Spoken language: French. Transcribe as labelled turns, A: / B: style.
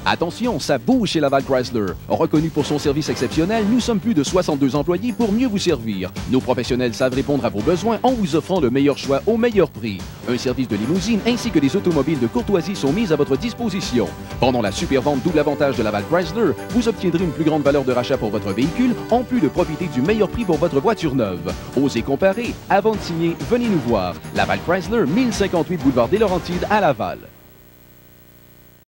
A: Attention, ça bouge chez Laval Chrysler. Reconnu pour son service exceptionnel, nous sommes plus de 62 employés pour mieux vous servir. Nos professionnels savent répondre à vos besoins en vous offrant le meilleur choix au meilleur prix. Un service de limousine ainsi que des automobiles de courtoisie sont mis à votre disposition. Pendant la super vente double avantage de Laval Chrysler, vous obtiendrez une plus grande valeur de rachat pour votre véhicule, en plus de profiter du meilleur prix pour votre voiture neuve. Osez comparer. Avant de signer, venez nous voir. Laval Chrysler, 1058 boulevard des Laurentides à Laval.